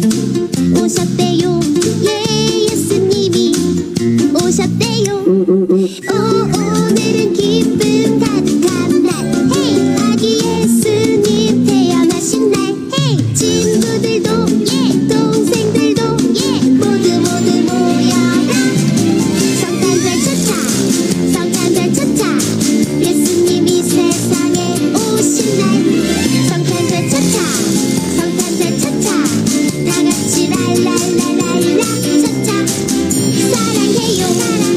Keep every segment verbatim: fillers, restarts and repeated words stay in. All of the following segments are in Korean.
오셨대요. 예, 예수님이 오셨대요. 오, 오늘은 기쁨 가득한 날. 헤이, 아기 예수님 태어나신 날. 헤이, 친구들도 예, 동생들도 예, 모두 모두 모여라. 성탄절 차차, 성탄절 차차, 예수님이 세상에 오신 날. 성탄절 차차, 성탄절 차차, 다 같이 랄랄랄랄라 차차. 사랑해요, 사랑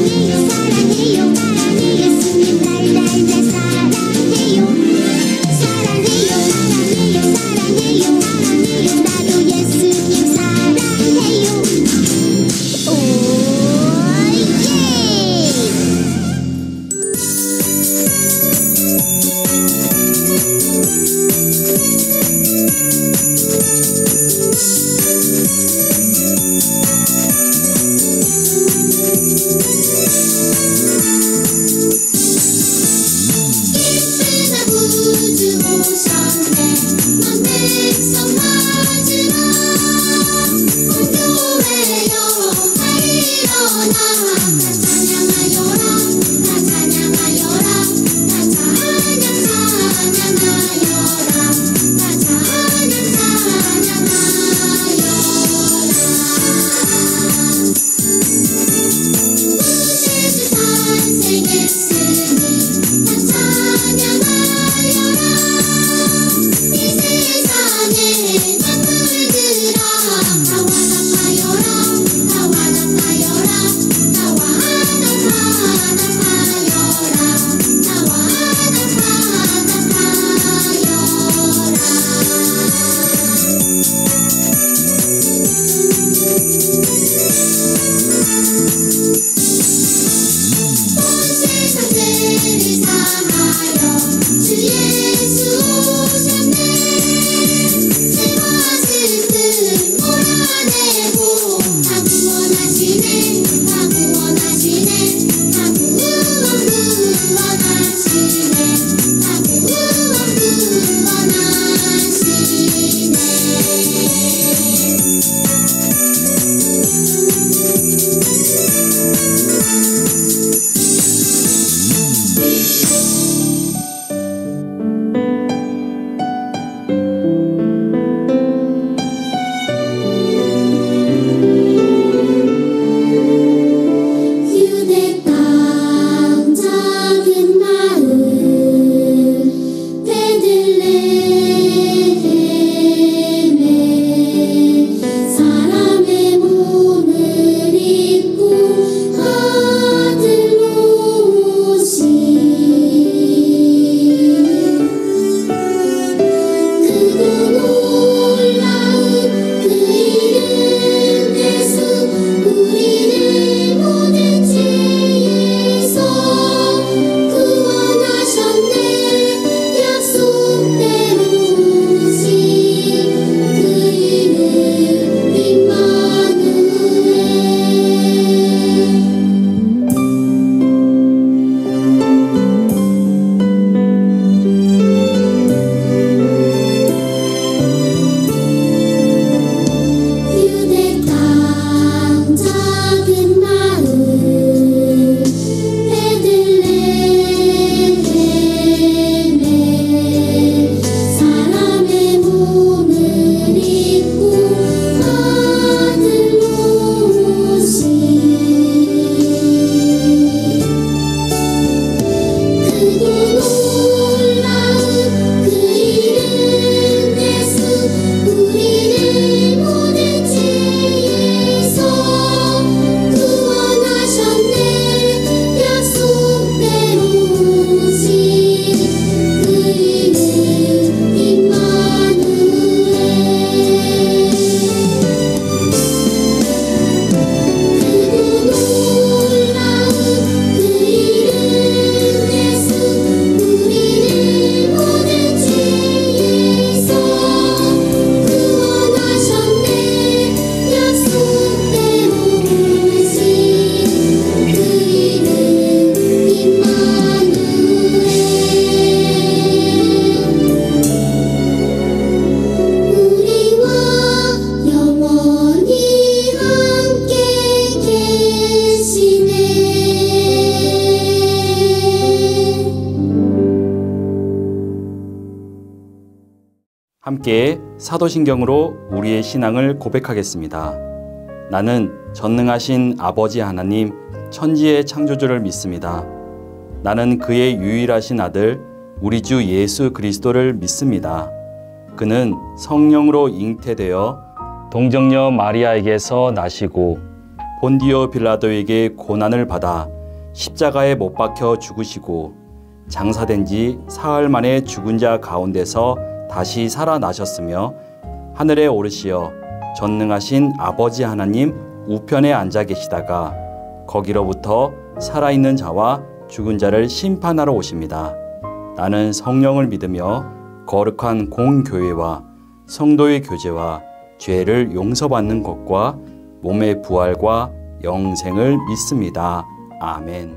함께 사도신경으로 우리의 신앙을 고백하겠습니다. 나는 전능하신 아버지 하나님, 천지의 창조주를 믿습니다. 나는 그의 유일하신 아들, 우리 주 예수 그리스도를 믿습니다. 그는 성령으로 잉태되어 동정녀 마리아에게서 나시고 본디오 빌라도에게 고난을 받아 십자가에 못 박혀 죽으시고 장사된 지 사흘 만에 죽은 자 가운데서 다시 살아나셨으며 하늘에 오르시어 전능하신 아버지 하나님 우편에 앉아 계시다가 거기로부터 살아있는 자와 죽은 자를 심판하러 오십니다. 나는 성령을 믿으며 거룩한 공교회와 성도의 교제와 죄를 용서받는 것과 몸의 부활과 영생을 믿습니다. 아멘.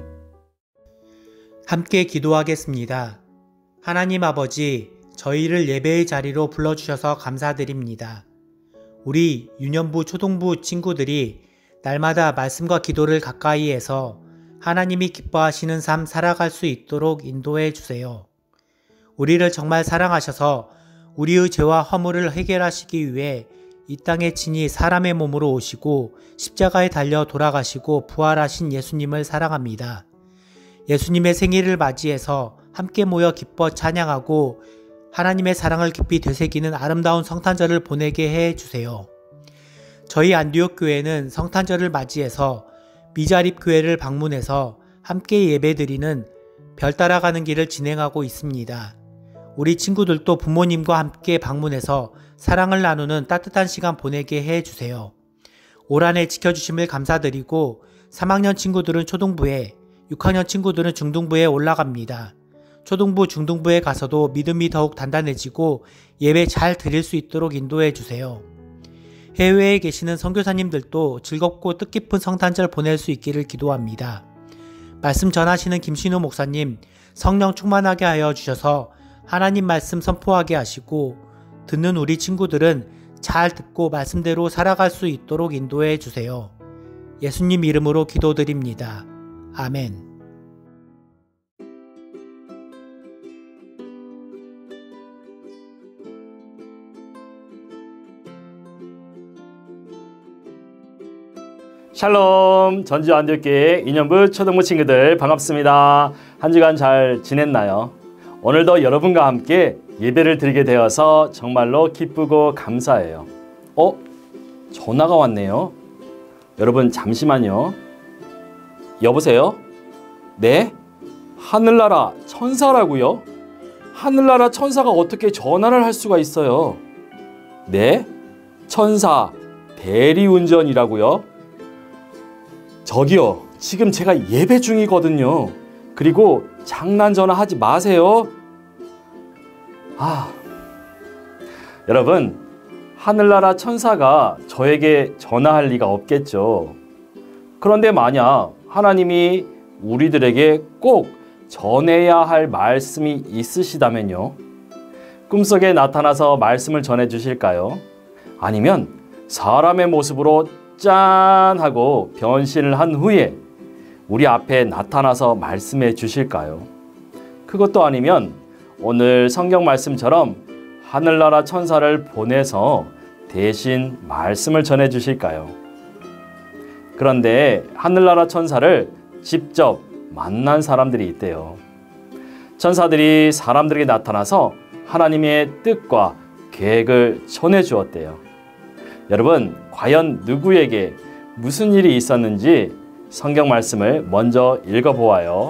함께 기도하겠습니다. 하나님 아버지, 저희를 예배의 자리로 불러주셔서 감사드립니다. 우리 유년부 초등부 친구들이 날마다 말씀과 기도를 가까이 해서 하나님이 기뻐하시는 삶 살아갈 수 있도록 인도해 주세요. 우리를 정말 사랑하셔서 우리의 죄와 허물을 해결하시기 위해 이 땅에 친히 사람의 몸으로 오시고 십자가에 달려 돌아가시고 부활하신 예수님을 사랑합니다. 예수님의 생일을 맞이해서 함께 모여 기뻐 찬양하고 하나님의 사랑을 깊이 되새기는 아름다운 성탄절을 보내게 해 주세요. 저희 안디옥 교회는 성탄절을 맞이해서 미자립 교회를 방문해서 함께 예배드리는 별 따라가는 길을 진행하고 있습니다. 우리 친구들도 부모님과 함께 방문해서 사랑을 나누는 따뜻한 시간 보내게 해 주세요. 올 한 해 지켜주심을 감사드리고 삼 학년 친구들은 초등부에, 육 학년 친구들은 중등부에 올라갑니다. 초등부, 중등부에 가서도 믿음이 더욱 단단해지고 예배 잘 드릴 수 있도록 인도해 주세요. 해외에 계시는 선교사님들도 즐겁고 뜻깊은 성탄절 보낼 수 있기를 기도합니다. 말씀 전하시는 김신우 목사님, 성령 충만하게 하여 주셔서 하나님 말씀 선포하게 하시고 듣는 우리 친구들은 잘 듣고 말씀대로 살아갈 수 있도록 인도해 주세요. 예수님 이름으로 기도드립니다. 아멘. 샬롬, 전주 안디옥교회 유년부 초등부 친구들 반갑습니다. 한 주간 잘 지냈나요? 오늘도 여러분과 함께 예배를 드리게 되어서 정말로 기쁘고 감사해요. 어? 전화가 왔네요. 여러분 잠시만요. 여보세요? 네? 하늘나라 천사라고요? 하늘나라 천사가 어떻게 전화를 할 수가 있어요? 네? 천사 대리운전이라고요? 저기요, 지금 제가 예배 중이거든요. 그리고 장난 전화하지 마세요. 아, 여러분, 하늘나라 천사가 저에게 전화할 리가 없겠죠. 그런데 만약 하나님이 우리들에게 꼭 전해야 할 말씀이 있으시다면요, 꿈속에 나타나서 말씀을 전해 주실까요? 아니면 사람의 모습으로 짠 하고 변신을 한 후에 우리 앞에 나타나서 말씀해 주실까요? 그것도 아니면 오늘 성경 말씀처럼 하늘나라 천사를 보내서 대신 말씀을 전해 주실까요? 그런데 하늘나라 천사를 직접 만난 사람들이 있대요. 천사들이 사람들에게 나타나서 하나님의 뜻과 계획을 전해 주었대요. 여러분, 과연 누구에게 무슨 일이 있었는지 성경 말씀을 먼저 읽어보아요.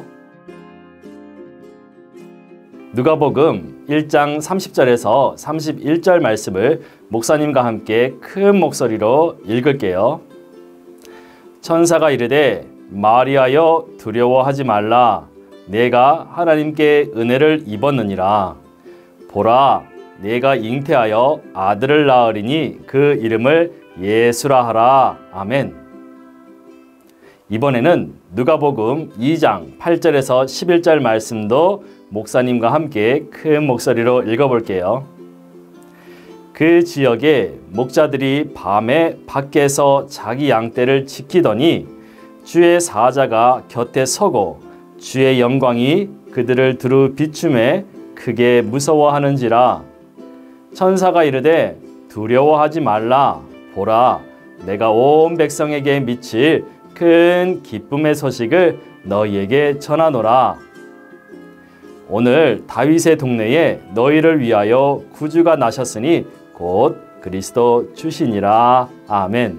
누가복음 일 장 삼십 절에서 삼십일 절 말씀을 목사님과 함께 큰 목소리로 읽을게요. 천사가 이르되 마리아여 두려워하지 말라. 내가 하나님께 은혜를 입었느니라. 보라, 내가 잉태하여 아들을 낳으리니 그 이름을 예수라 하라. 아멘. 이번에는 누가복음 이 장 팔 절에서 십일 절 말씀도 목사님과 함께 큰 목소리로 읽어볼게요. 그 지역에 목자들이 밤에 밖에서 자기 양떼를 지키더니 주의 사자가 곁에 서고 주의 영광이 그들을 두루 비춤에 크게 무서워하는지라. 천사가 이르되 두려워하지 말라. 보라, 내가 온 백성에게 미칠 큰 기쁨의 소식을 너희에게 전하노라. 오늘 다윗의 동네에 너희를 위하여 구주가 나셨으니 곧 그리스도 주시니라. 아멘.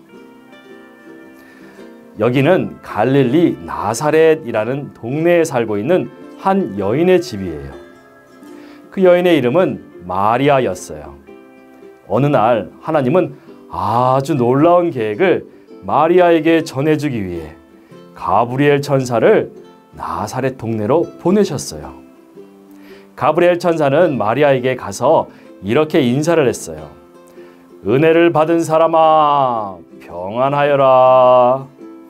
여기는 갈릴리 나사렛이라는 동네에 살고 있는 한 여인의 집이에요. 그 여인의 이름은 마리아였어요. 어느 날 하나님은 아주 놀라운 계획을 마리아에게 전해주기 위해 가브리엘 천사를 나사렛 동네로 보내셨어요. 가브리엘 천사는 마리아에게 가서 이렇게 인사를 했어요. 은혜를 받은 사람아, 평안하여라.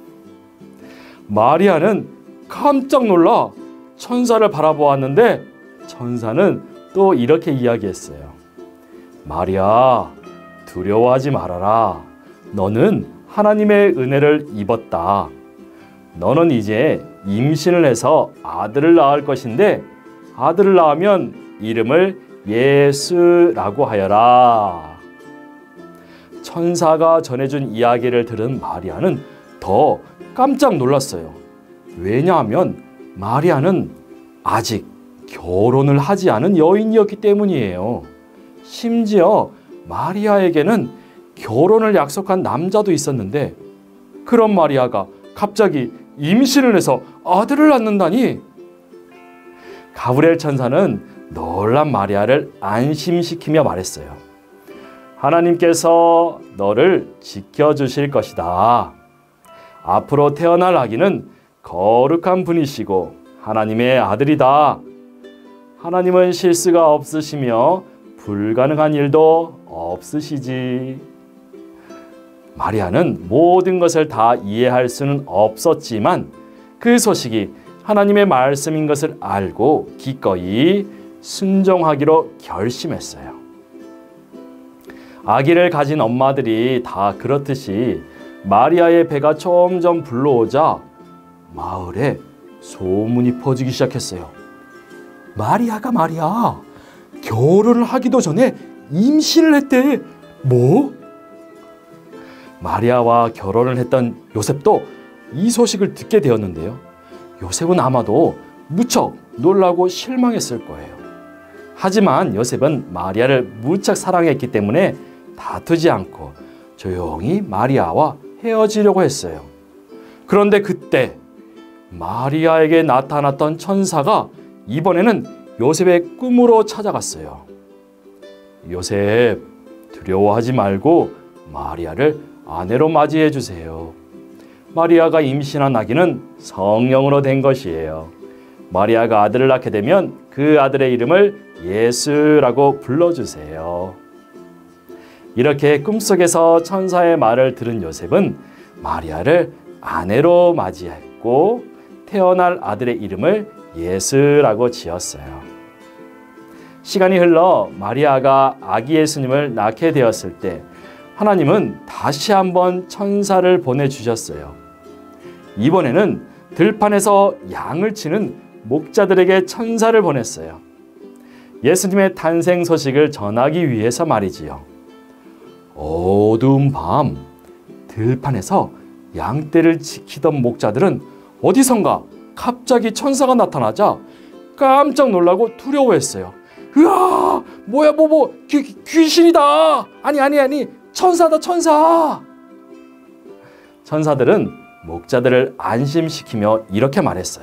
마리아는 깜짝 놀라 천사를 바라보았는데 천사는 또 이렇게 이야기했어요. 마리아, 두려워하지 말아라. 너는 하나님의 은혜를 입었다. 너는 이제 임신을 해서 아들을 낳을 것인데 아들을 낳으면 이름을 예수라고 하여라. 천사가 전해준 이야기를 들은 마리아는 더 깜짝 놀랐어요. 왜냐하면 마리아는 아직 결혼을 하지 않은 여인이었기 때문이에요. 심지어 마리아에게는 결혼을 약속한 남자도 있었는데 그런 마리아가 갑자기 임신을 해서 아들을 낳는다니. 가브리엘 천사는 놀란 마리아를 안심시키며 말했어요. 하나님께서 너를 지켜주실 것이다. 앞으로 태어날 아기는 거룩한 분이시고 하나님의 아들이다. 하나님은 실수가 없으시며 불가능한 일도 없으시지. 마리아는 모든 것을 다 이해할 수는 없었지만 그 소식이 하나님의 말씀인 것을 알고 기꺼이 순종하기로 결심했어요. 아기를 가진 엄마들이 다 그렇듯이 마리아의 배가 점점 불러오자 마을에 소문이 퍼지기 시작했어요. 마리아가 말이야, 결혼을 하기도 전에 임신을 했대. 뭐? 마리아와 결혼을 했던 요셉도 이 소식을 듣게 되었는데요. 요셉은 아마도 무척 놀라고 실망했을 거예요. 하지만 요셉은 마리아를 무척 사랑했기 때문에 다투지 않고 조용히 마리아와 헤어지려고 했어요. 그런데 그때 마리아에게 나타났던 천사가 이번에는 요셉의 꿈으로 찾아갔어요. 요셉, 두려워하지 말고 마리아를 아내로 맞이해 주세요. 마리아가 임신한 아기는 성령으로 된 것이에요. 마리아가 아들을 낳게 되면 그 아들의 이름을 예수라고 불러주세요. 이렇게 꿈속에서 천사의 말을 들은 요셉은 마리아를 아내로 맞이했고 태어날 아들의 이름을 예수라고 지었어요. 시간이 흘러 마리아가 아기 예수님을 낳게 되었을 때 하나님은 다시 한번 천사를 보내주셨어요. 이번에는 들판에서 양을 치는 목자들에게 천사를 보냈어요. 예수님의 탄생 소식을 전하기 위해서 말이지요. 어두운 밤 들판에서 양떼를 지키던 목자들은 어디선가 갑자기 천사가 나타나자 깜짝 놀라고 두려워했어요. 으아, 뭐야, 뭐, 뭐, 귀, 귀신이다. 아니, 아니, 아니, 천사다, 천사. 천사들은 목자들을 안심시키며 이렇게 말했어요.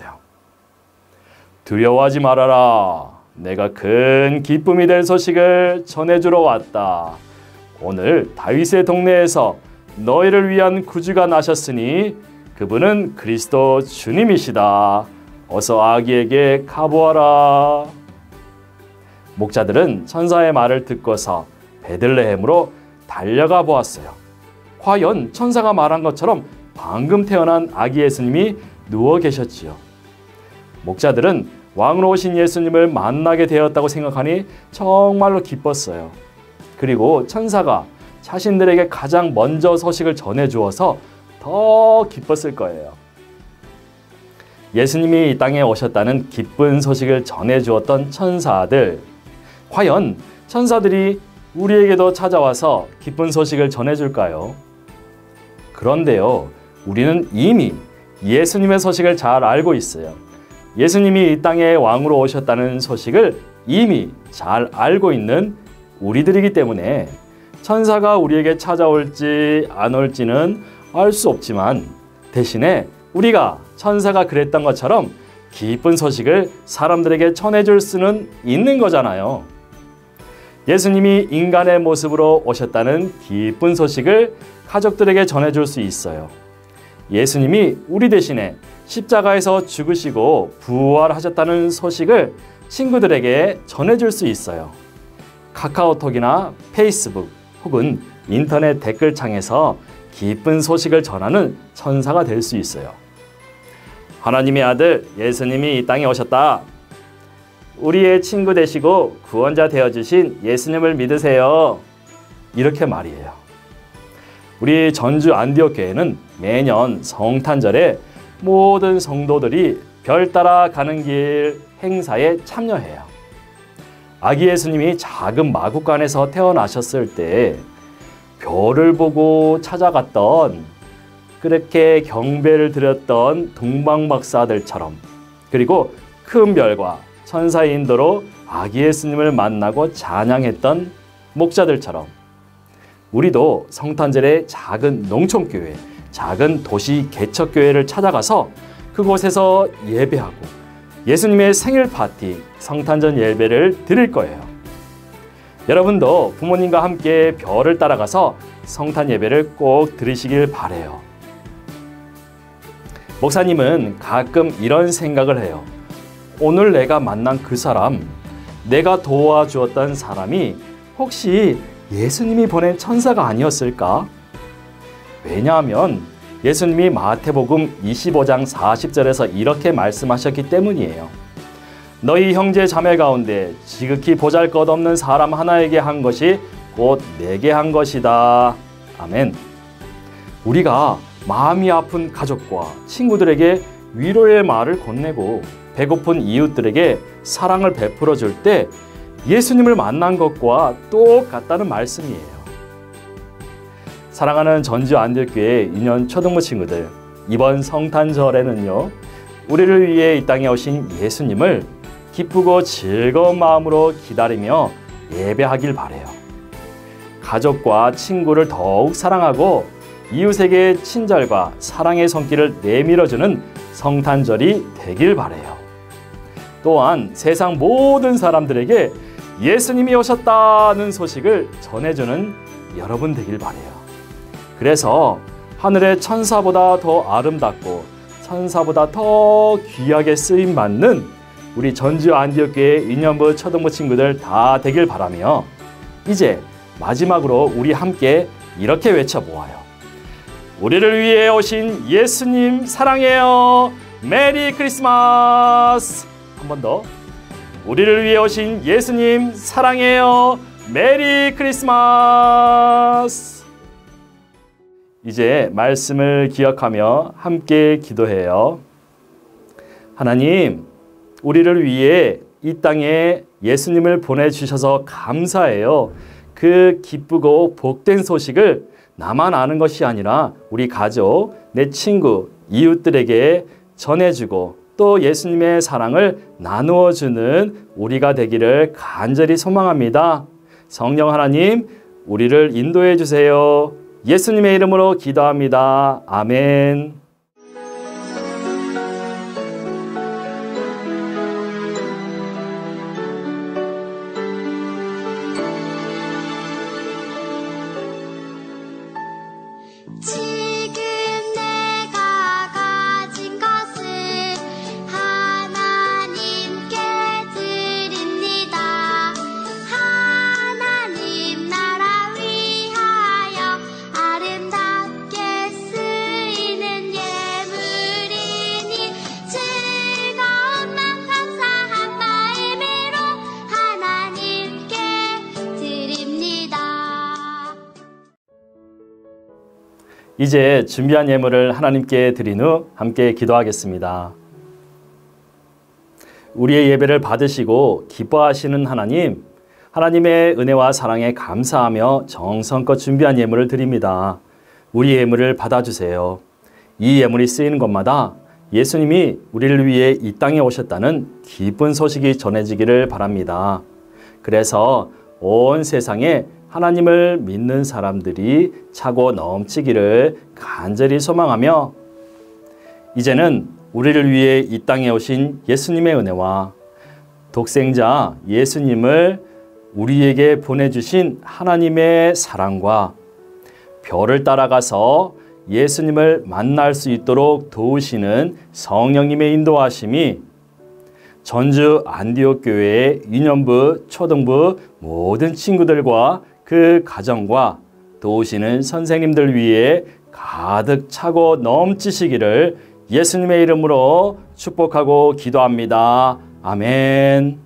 두려워하지 말아라. 내가 큰 기쁨이 될 소식을 전해주러 왔다. 오늘 다윗의 동네에서 너희를 위한 구주가 나셨으니 그분은 그리스도 주님이시다. 어서 아기에게 가보아라. 목자들은 천사의 말을 듣고서 베들레헴으로 달려가 보았어요. 과연 천사가 말한 것처럼 방금 태어난 아기 예수님이 누워 계셨지요. 목자들은 왕으로 오신 예수님을 만나게 되었다고 생각하니 정말로 기뻤어요. 그리고 천사가 자신들에게 가장 먼저 소식을 전해주어서 더 기뻤을 거예요. 예수님이 이 땅에 오셨다는 기쁜 소식을 전해주었던 천사들, 과연 천사들이 우리에게도 찾아와서 기쁜 소식을 전해줄까요? 그런데요, 우리는 이미 예수님의 소식을 잘 알고 있어요. 예수님이 이 땅에 왕으로 오셨다는 소식을 이미 잘 알고 있는 우리들이기 때문에 천사가 우리에게 찾아올지 안 올지는 알 수 없지만 대신에 우리가 천사가 그랬던 것처럼 기쁜 소식을 사람들에게 전해줄 수는 있는 거잖아요. 예수님이 인간의 모습으로 오셨다는 기쁜 소식을 가족들에게 전해줄 수 있어요. 예수님이 우리 대신에 십자가에서 죽으시고 부활하셨다는 소식을 친구들에게 전해줄 수 있어요. 카카오톡이나 페이스북 혹은 인터넷 댓글창에서 기쁜 소식을 전하는 천사가 될 수 있어요. 하나님의 아들 예수님이 이 땅에 오셨다. 우리의 친구 되시고 구원자 되어주신 예수님을 믿으세요. 이렇게 말이에요. 우리 전주 안디옥 교회는 매년 성탄절에 모든 성도들이 별 따라 가는 길 행사에 참여해요. 아기 예수님이 작은 마구간에서 태어나셨을 때 별을 보고 찾아갔던, 그렇게 경배를 드렸던 동방박사들처럼, 그리고 큰 별과 천사의 인도로 아기 예수님을 만나고 찬양했던 목자들처럼 우리도 성탄절에 작은 농촌교회, 작은 도시 개척교회를 찾아가서 그곳에서 예배하고 예수님의 생일 파티, 성탄절 예배를 드릴 거예요. 여러분도 부모님과 함께 별을 따라가서 성탄 예배를 꼭 드리시길 바라요. 목사님은 가끔 이런 생각을 해요. 오늘 내가 만난 그 사람, 내가 도와주었던 사람이 혹시 예수님이 보낸 천사가 아니었을까? 왜냐하면 예수님이 마태복음 이십오 장 사십 절에서 이렇게 말씀하셨기 때문이에요. 너희 형제 자매 가운데 지극히 보잘것없는 사람 하나에게 한 것이 곧 내게 한 것이다. 아멘. 우리가 마음이 아픈 가족과 친구들에게 위로의 말을 건네고 배고픈 이웃들에게 사랑을 베풀어 줄 때 예수님을 만난 것과 똑같다는 말씀이에요. 사랑하는 전주 안디옥교회 유년 초등부 친구들, 이번 성탄절에는요, 우리를 위해 이 땅에 오신 예수님을 기쁘고 즐거운 마음으로 기다리며 예배하길 바라요. 가족과 친구를 더욱 사랑하고 이웃에게 친절과 사랑의 손길을 내밀어주는 성탄절이 되길 바라요. 또한 세상 모든 사람들에게 예수님이 오셨다는 소식을 전해주는 여러분 되길 바라요. 그래서 하늘의 천사보다 더 아름답고 천사보다 더 귀하게 쓰임받는 우리 전주 안디옥교회 유년부 초등부 친구들 다 되길 바라며 이제 마지막으로 우리 함께 이렇게 외쳐보아요. 우리를 위해 오신 예수님 사랑해요. 메리 크리스마스. 한 번 더. 우리를 위해 오신 예수님 사랑해요. 메리 크리스마스. 이제 말씀을 기억하며 함께 기도해요. 하나님, 우리를 위해 이 땅에 예수님을 보내주셔서 감사해요. 그 기쁘고 복된 소식을 나만 아는 것이 아니라 우리 가족, 내 친구, 이웃들에게 전해주고 또 예수님의 사랑을 나누어주는 우리가 되기를 간절히 소망합니다. 성령 하나님, 우리를 인도해 주세요. 예수님의 이름으로 기도합니다. 아멘. 지금 내가 가진 것을 하나님께 드립니다. 하나님 나라 위하여 아름답게 쓰이는 예물이니 즐거운 맘 감사한 마음으로 하나님께 드립니다. 이제 준비한 예물을 하나님께 드린 후 함께 기도하겠습니다. 우리의 예배를 받으시고 기뻐하시는 하나님, 하나님의 은혜와 사랑에 감사하며 정성껏 준비한 예물을 드립니다. 우리 예물을 받아주세요. 이 예물이 쓰이는 것마다 예수님이 우리를 위해 이 땅에 오셨다는 기쁜 소식이 전해지기를 바랍니다. 그래서 온 세상에 하나님을 믿는 사람들이 차고 넘치기를 간절히 소망하며 이제는 우리를 위해 이 땅에 오신 예수님의 은혜와 독생자 예수님을 우리에게 보내주신 하나님의 사랑과 별을 따라가서 예수님을 만날 수 있도록 도우시는 성령님의 인도하심이 전주 안디옥 교회의 유년부, 초등부 모든 친구들과 그 가정과 도우시는 선생님들 위해 가득 차고 넘치시기를 예수님의 이름으로 축복하고 기도합니다. 아멘.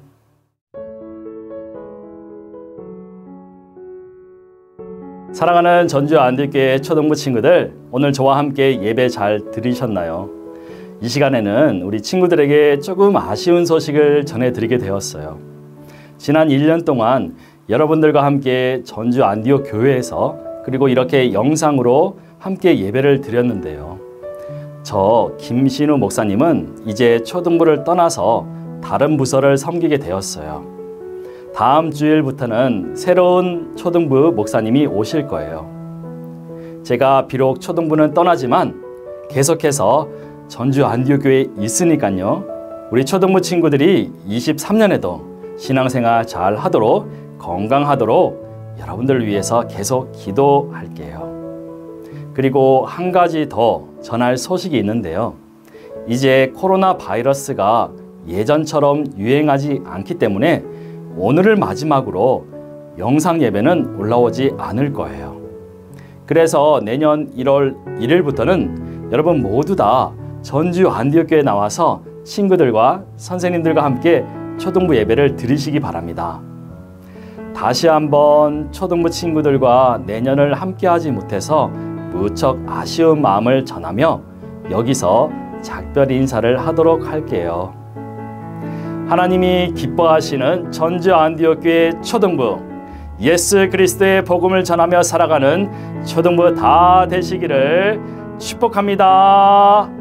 사랑하는 전주 안디옥교회 초등부 친구들, 오늘 저와 함께 예배 잘 들으셨나요? 이 시간에는 우리 친구들에게 조금 아쉬운 소식을 전해드리게 되었어요. 지난 일 년 동안 여러분들과 함께 전주 안디옥 교회에서 그리고 이렇게 영상으로 함께 예배를 드렸는데요. 저 김신우 목사님은 이제 초등부를 떠나서 다른 부서를 섬기게 되었어요. 다음 주일부터는 새로운 초등부 목사님이 오실 거예요. 제가 비록 초등부는 떠나지만 계속해서 전주 안디옥 교회에 있으니까요. 우리 초등부 친구들이 이십삼 년에도 신앙생활 잘 하도록 건강하도록 여러분들을 위해서 계속 기도할게요. 그리고 한 가지 더 전할 소식이 있는데요. 이제 코로나 바이러스가 예전처럼 유행하지 않기 때문에 오늘을 마지막으로 영상 예배는 올라오지 않을 거예요. 그래서 내년 일월 일일부터는 여러분 모두 다 전주 안디옥교회에 나와서 친구들과 선생님들과 함께 초등부 예배를 드리시기 바랍니다. 다시 한번 초등부 친구들과 내년을 함께하지 못해서 무척 아쉬운 마음을 전하며 여기서 작별 인사를 하도록 할게요. 하나님이 기뻐하시는 전주 안디옥교회 초등부, 예수 그리스도의 복음을 전하며 살아가는 초등부 다 되시기를 축복합니다.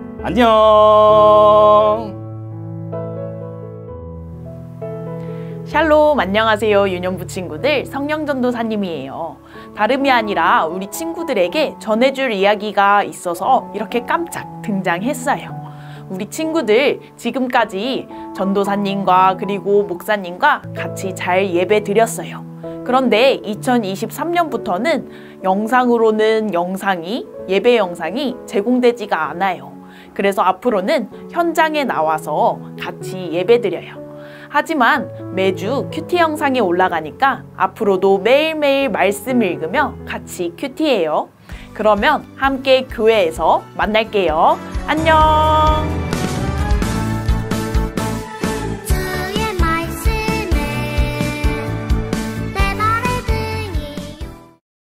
안녕. 샬롬, 안녕하세요 유년부 친구들, 성령전도사님이에요. 다름이 아니라 우리 친구들에게 전해줄 이야기가 있어서 이렇게 깜짝 등장했어요. 우리 친구들 지금까지 전도사님과 그리고 목사님과 같이 잘 예배 드렸어요. 그런데 이천이십삼 년부터는 영상으로는 영상이 예배 영상이 제공되지가 않아요. 그래서 앞으로는 현장에 나와서 같이 예배 드려요. 하지만 매주 큐티 영상이 올라가니까 앞으로도 매일매일 말씀 읽으며 같이 큐티해요. 그러면 함께 교회에서 만날게요. 안녕.